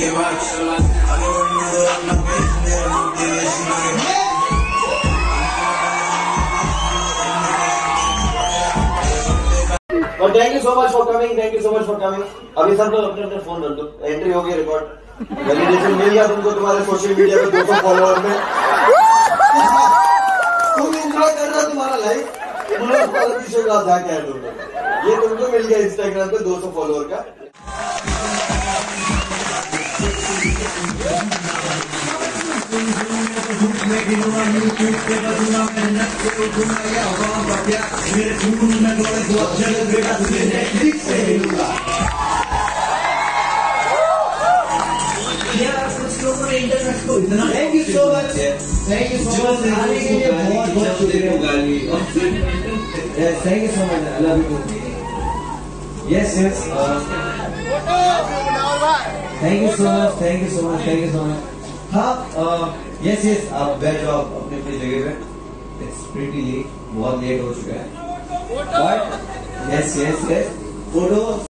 और thank you so much for coming, thank you so much for coming. अभी सब लोग अपने अपने फोन रख दो, एंट्री हो गई रिकॉर्ड। वैलिडेशन मिल गया तुमको तुम्हारे सोशल मीडिया पे 200 फॉलोअर में। तुम एंजॉय कर रहे हो तुम्हारा लाइफ, जाके ये तुमको मिल गया इंस्टाग्राम पे 200 फॉलोअर का। Thank you so much, thank you so much आने के लिए बहुत बहुत शुक्रिया। Thank you so much, I love you. Yes yes, thank you so much, thank you so much, thank you so much. हाँ yes yes, आप बैठ जाओ अपनी अपनी जगह पे। इट्स प्रीटी लेट, बहुत लेट हो चुका है। But yes yes yes, photo